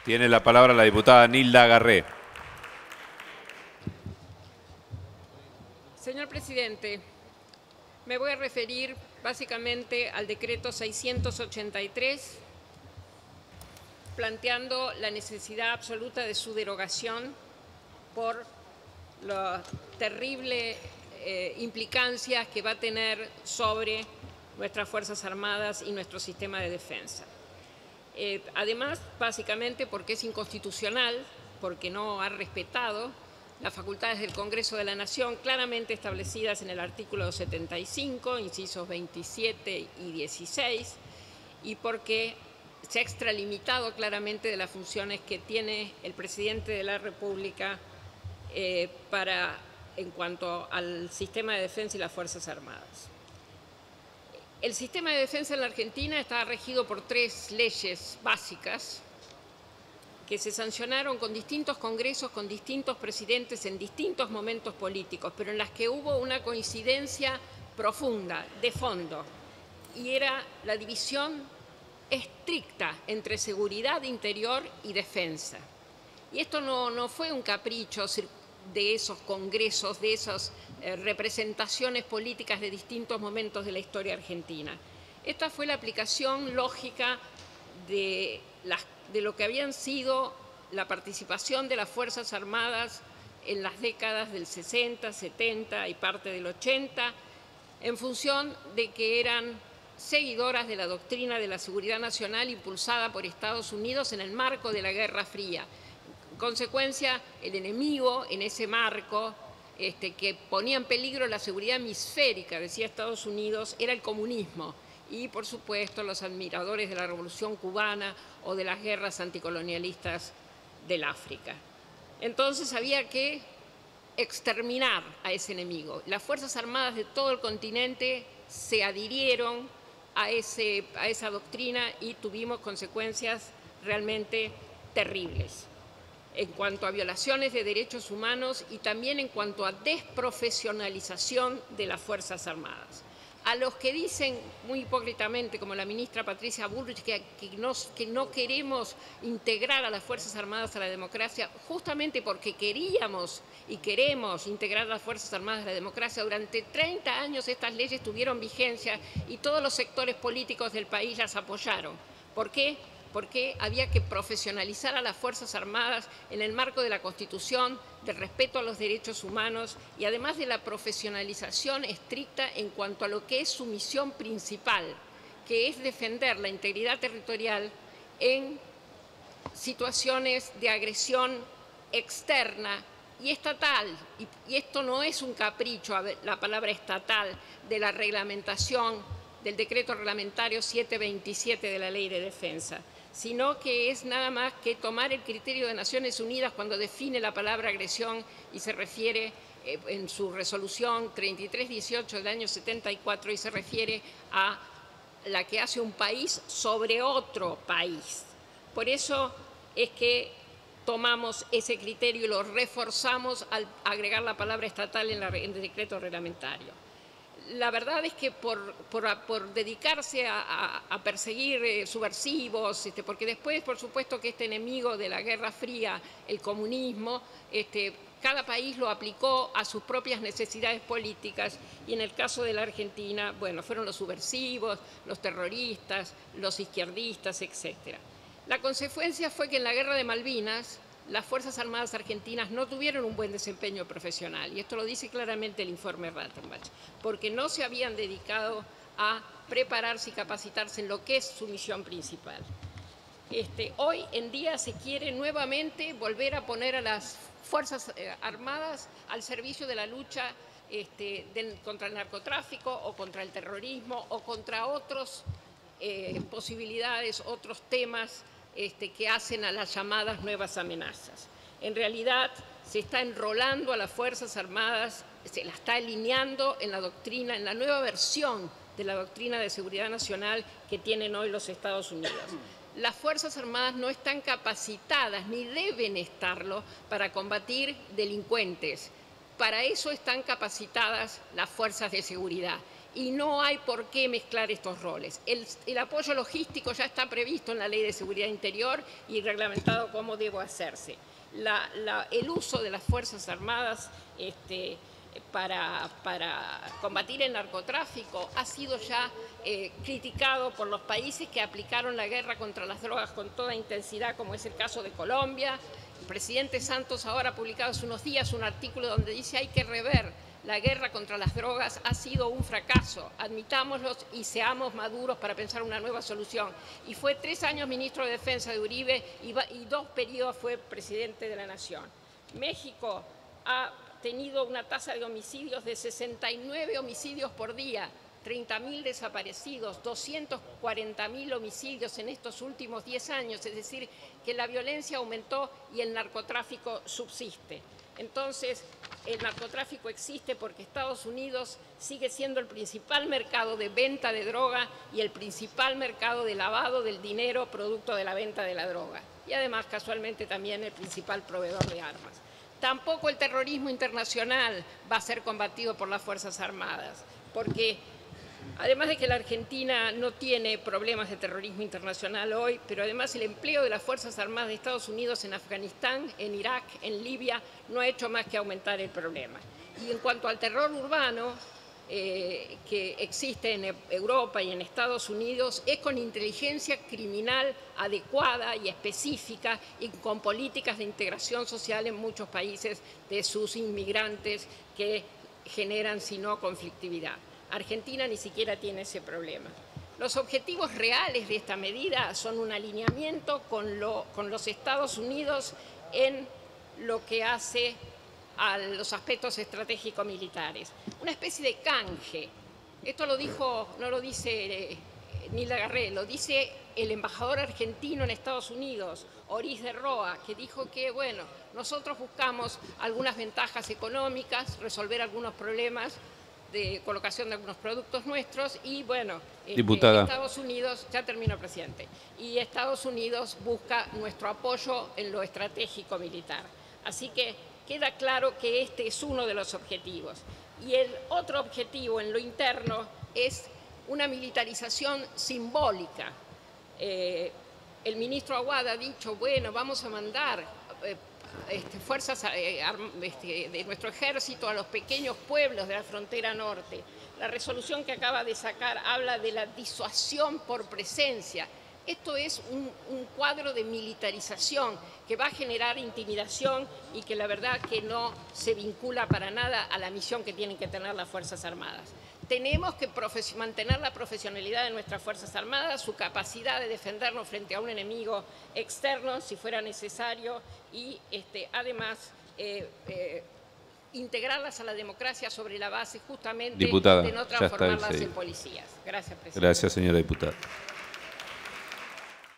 Tiene la palabra la diputada Nilda Garré. Señor presidente, me voy a referir básicamente al decreto 683, planteando la necesidad absoluta de su derogación por las terribles implicancias que va a tener sobre nuestras Fuerzas Armadas y nuestro sistema de defensa. Además, básicamente porque es inconstitucional, porque no ha respetado las facultades del Congreso de la Nación claramente establecidas en el artículo 75, incisos 27 y 16, y porque se ha extralimitado claramente de las funciones que tiene el presidente de la República en cuanto al sistema de defensa y las Fuerzas Armadas. El sistema de defensa en la Argentina está regido por 3 leyes básicas que se sancionaron con distintos congresos, con distintos presidentes en distintos momentos políticos, pero en las que hubo una coincidencia profunda, de fondo, y era la división estricta entre seguridad interior y defensa. Y esto no fue un capricho de esos congresos, de esas representaciones políticas de distintos momentos de la historia argentina. Esta fue la aplicación lógica de lo que habían sido la participación de las Fuerzas Armadas en las décadas del 60, 70 y parte del 80, en función de que eran seguidoras de la doctrina de la seguridad nacional impulsada por Estados Unidos en el marco de la Guerra Fría. En consecuencia, el enemigo en ese marco que ponía en peligro la seguridad hemisférica, decía Estados Unidos, era el comunismo. Y, por supuesto, los admiradores de la Revolución Cubana o de las guerras anticolonialistas del África. Entonces había que exterminar a ese enemigo. Las Fuerzas Armadas de todo el continente se adhirieron a esa doctrina y tuvimos consecuencias realmente terribles en cuanto a violaciones de derechos humanos y también en cuanto a desprofesionalización de las Fuerzas Armadas. A los que dicen muy hipócritamente, como la ministra Patricia Bullrich, que no queremos integrar a las Fuerzas Armadas a la democracia, justamente porque queríamos y queremos integrar a las Fuerzas Armadas a la democracia, durante 30 años estas leyes tuvieron vigencia y todos los sectores políticos del país las apoyaron. ¿Por qué? Porque había que profesionalizar a las Fuerzas Armadas en el marco de la Constitución, del respeto a los derechos humanos y además de la profesionalización estricta en cuanto a lo que es su misión principal, que es defender la integridad territorial en situaciones de agresión externa y estatal. Y esto no es un capricho, la palabra estatal, de la reglamentación del decreto reglamentario 727 de la Ley de Defensa, sino que es nada más que tomar el criterio de Naciones Unidas cuando define la palabra agresión y se refiere en su resolución 3318 del año 74 y se refiere a la que hace un país sobre otro país. Por eso es que tomamos ese criterio y lo reforzamos al agregar la palabra estatal en el decreto reglamentario. La verdad es que por dedicarse a perseguir subversivos, porque después, por supuesto, que este enemigo de la Guerra Fría, el comunismo, cada país lo aplicó a sus propias necesidades políticas y en el caso de la Argentina, bueno, fueron los subversivos, los terroristas, los izquierdistas, etc. La consecuencia fue que en la Guerra de Malvinas las Fuerzas Armadas argentinas no tuvieron un buen desempeño profesional, y esto lo dice claramente el informe Rattenbach, porque no se habían dedicado a prepararse y capacitarse en lo que es su misión principal. Hoy en día se quiere nuevamente volver a poner a las Fuerzas Armadas al servicio de la lucha contra el narcotráfico o contra el terrorismo o contra otras posibilidades, otros temas que hacen a las llamadas nuevas amenazas. En realidad se está enrolando a las Fuerzas Armadas, se la está alineando en la doctrina, en la nueva versión de la doctrina de seguridad nacional que tienen hoy los Estados Unidos. Las Fuerzas Armadas no están capacitadas ni deben estarlo para combatir delincuentes. Para eso están capacitadas las fuerzas de seguridad. y no hay por qué mezclar estos roles. El apoyo logístico ya está previsto en la Ley de Seguridad Interior y reglamentado cómo debe hacerse. El uso de las Fuerzas Armadas para combatir el narcotráfico ha sido ya criticado por los países que aplicaron la guerra contra las drogas con toda intensidad, como es el caso de Colombia. El presidente Santos ahora ha publicado hace unos días un artículo donde dice hay que rever la guerra contra las drogas, ha sido un fracaso, admitámoslo y seamos maduros para pensar una nueva solución. Y fue 3 años ministro de Defensa de Uribe y 2 periodos fue presidente de la Nación. México ha tenido una tasa de homicidios de 69 homicidios por día, 30.000 desaparecidos, 240.000 homicidios en estos últimos 10 años, es decir, que la violencia aumentó y el narcotráfico subsiste. Entonces, el narcotráfico existe porque Estados Unidos sigue siendo el principal mercado de venta de droga y el principal mercado de lavado del dinero producto de la venta de la droga. Y además, casualmente, también el principal proveedor de armas. Tampoco el terrorismo internacional va a ser combatido por las Fuerzas Armadas, porque además de que la Argentina no tiene problemas de terrorismo internacional hoy, pero además el empleo de las Fuerzas Armadas de Estados Unidos en Afganistán, en Irak, en Libia, no ha hecho más que aumentar el problema. Y en cuanto al terror urbano, que existe en Europa y en Estados Unidos, es con inteligencia criminal adecuada y específica y con políticas de integración social en muchos países de sus inmigrantes que generan, si no, conflictividad. Argentina ni siquiera tiene ese problema. Los objetivos reales de esta medida son un alineamiento con los Estados Unidos en lo que hace a los aspectos estratégicos militares. Una especie de canje. Esto lo dijo, no lo dice Nilda Garré, lo dice el embajador argentino en Estados Unidos, Oris de Roa, que dijo que, bueno, nosotros buscamos algunas ventajas económicas, resolver algunos problemas de colocación de algunos productos nuestros y, bueno, Estados Unidos, ya terminó, presidente, y Estados Unidos busca nuestro apoyo en lo estratégico militar. Así que queda claro que este es uno de los objetivos. Y el otro objetivo en lo interno es una militarización simbólica. El ministro Aguad ha dicho, bueno, vamos a mandar fuerzas de nuestro ejército a los pequeños pueblos de la frontera norte. La resolución que acaba de sacar habla de la disuasión por presencia. Esto es un cuadro de militarización que va a generar intimidación y que la verdad que no se vincula para nada a la misión que tienen que tener las Fuerzas Armadas. Tenemos que mantener la profesionalidad de nuestras Fuerzas Armadas, su capacidad de defendernos frente a un enemigo externo, si fuera necesario, y además integrarlas a la democracia sobre la base justamente Diputada, de no transformarlas en policías. Gracias, presidente. Gracias, señora diputada.